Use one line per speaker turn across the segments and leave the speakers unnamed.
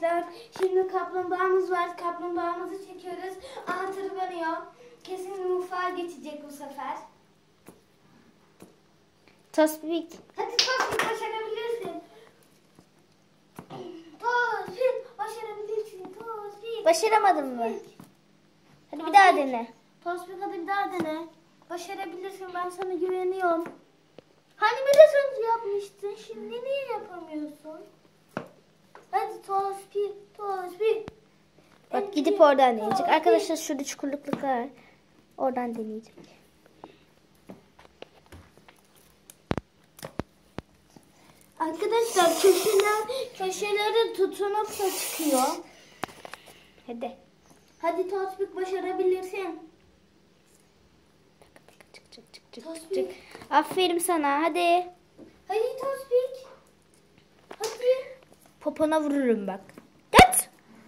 arkadaşlar. Şimdi kaplumbağamız var. Kaplumbağamızı çekiyoruz. Aha tırmanıyor. Kesin mutfağa geçecek bu sefer.
Tospik.
Hadi Tospik başarabilirsin. Tospik başarabilirsin. Tospik.
Başaramadın mı? Hadi bir daha dene.
Tospik hadi bir daha dene. Başarabilirsin, ben sana güveniyorum. Hani biraz önce yapmıştın, şimdi niye yapamıyorsun? Hadi Tospik, Tospik.
Bak gidip oradan deneyecek. Arkadaşlar şurada çukurluklar var. Oradan deneyecek.
Arkadaşlar köşelere tutunup da çıkıyor.
Hadi.
Hadi Tospik başarabilirsin.
Çık. Aferin sana. Hadi.
Hadi Tospik. Hadi.
Popona vururum bak. Git.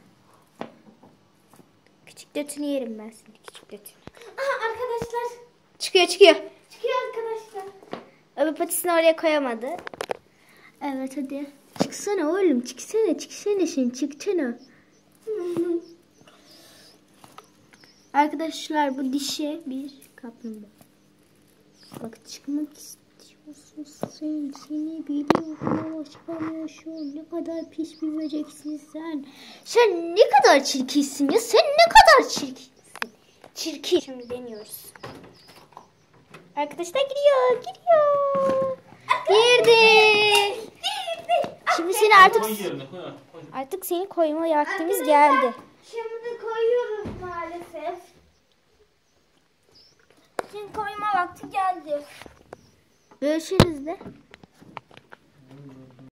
Küçük götünü yerim ben seni. Küçük götünü.
Aha arkadaşlar.
Çıkıyor.
Çıkıyor arkadaşlar.
Öbür patisini oraya koyamadı. Evet hadi. Çıksana oğlum. Çıksana sen. Çıksana. Arkadaşlar bu dişi bir kaplumbağa. Bak çıkmak istiyorsun sen. Seni biliyorum ama çıkamıyorsun. Ne kadar pis bir böceksin sen. Sen ne kadar çirkinsin ya. Sen ne kadar çirkinsin. Çirkin. Şimdi deniyoruz. Arkadaşlar giriyor. Girdi. Şimdi seni artık seni koyma vaktimiz geldi.
Şimdi koyuyoruz maalesef. Şimdi koyma vakti geldi.
Görüşürüz de.